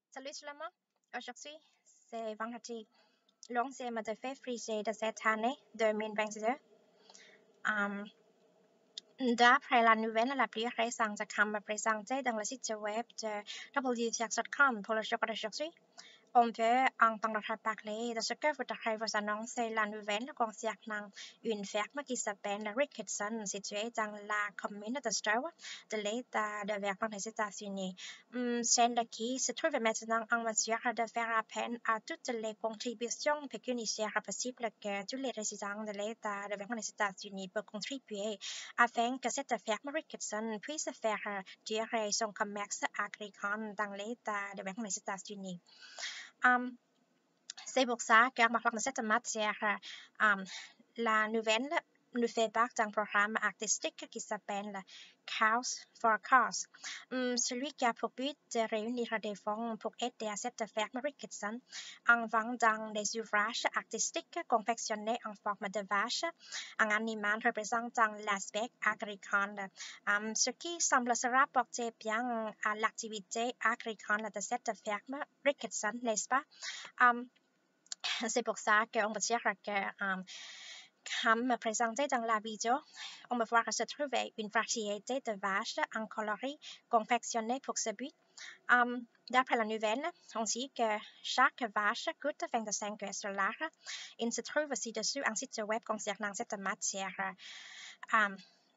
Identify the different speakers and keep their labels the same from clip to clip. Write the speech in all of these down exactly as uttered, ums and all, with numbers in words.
Speaker 1: Salut tout le monde. Aujourd'hui, c'est vendredi. l'onzième de février de cette année deux mille vingt-deux. Um, D'après la nouvelle la plus récente comme présentée dans le site web de w t x dot com pour le jour d'aujourd'hui, on peut entendre parler de ce que voudrait vous annoncer la nouvelle concernant une ferme qui s'appelle Ricketson, située dans la commune de Stowe, de l'État de Vermont, les États-Unis. Hum, Celle qui se trouve maintenant en mesure de faire appel à toutes les contributions pécuniaires possibles que tous les résidents de l'État de Vermont, les États-Unis peuvent contribuer afin que cette ferme Ricketson puisse faire durer son commerce agricole dans l'État de Vermont, les États-Unis. Um, c'est pour ça qu'en parlant de cette matière, um, la nouvelle nous fait part d'un programme artistique qui s'appelle Cows for Cause. Um, celui qui a pour but de réunir des fonds pour aider à cette ferme Ricketson en vendant des ouvrages artistiques confectionnés en forme de vache, un animal représentant l'aspect agricole, um, ce qui semble se rapporter bien à l'activité agricole de cette ferme Ricketson, n'est-ce pas? Um, c'est pour ça qu'on peut dire que, um, comme présenté dans la vidéo, on va voir se trouver une variété de vaches en coloris confectionnées pour ce but. Um, D'après la nouvelle, on dit que chaque vache coûte vingt-cinq dollars. Il se trouve ci-dessus un site web concernant cette matière. Um,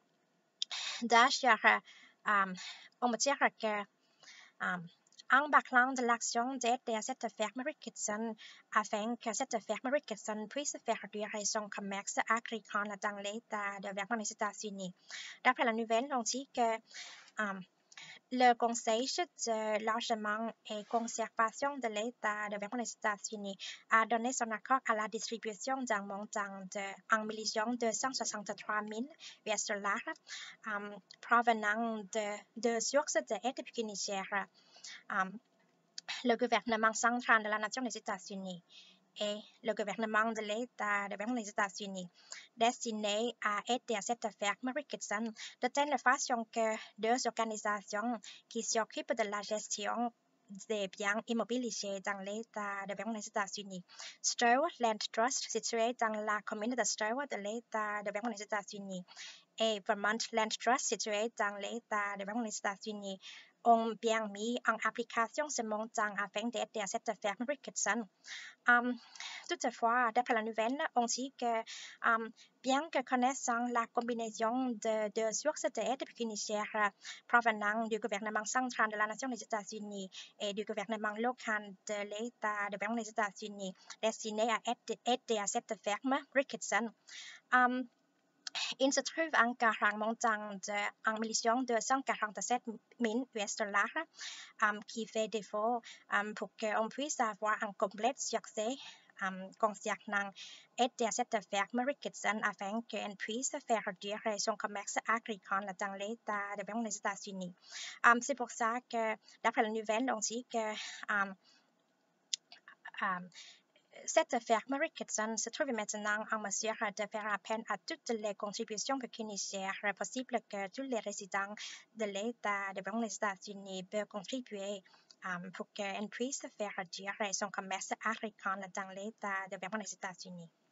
Speaker 1: D'ailleurs, um, on peut dire que um, en parlant de l'action d'aider à cette ferme Ricketson afin que cette ferme Ricketson puisse faire durer son commerce agricole dans l'État de Vermont, les États-Unis. D'après la nouvelle, on dit que um, le Conseil de logement et conservation de l'État de Vermont, les États-Unis a donné son accord à la distribution d'un montant de un million deux cent soixante-trois mille U S dollars um, provenant de deux sources d'aide pécuniaire. Um, le gouvernement central de la nation des États-Unis et le gouvernement de l'État de Vermont, les États-Unis, destiné à aider à cette ferme Ricketson de telle façon que deux organisations qui s'occupent de la gestion des biens immobiliers dans l'État de Vermont, les États-Unis, Stowe Land Trust, situé dans la commune de Stowe de l'État de Vermont, les États-Unis, et Vermont Land Trust, situé dans l'État de Vermont, les États-Unis, ont bien mis en application ce montant afin d'aider à cette ferme Ricketson. Um, toutefois, d'après la nouvelle, on dit que um, bien que connaissant la combinaison de deux sources d'aide pécuniaire provenant du gouvernement central de la nation des États-Unis et du gouvernement local de l'État de Vermont, les États-Unis, destiné à aider, aider à cette ferme Ricketson, um, il se trouve encore un montant de un million deux cent quarante-sept mille U S dollars um, qui fait défaut um, pour qu'on puisse avoir un complet succès um, concernant aider à cette ferme Ricketson afin qu'elle puisse faire durer son commerce agricole dans l'État de Vermont, les États-Unis. Um, c'est pour ça que, d'après la nouvelle, on dit que um, um, cette ferme Ricketson se trouve maintenant en mesure de faire appel à toutes les contributions pécuniaires possibles que tous les résidents de l'État de Vermont, les États-Unis peuvent contribuer um, pour qu'elle puisse faire durer son commerce agricole dans l'État de Vermont, les États-Unis.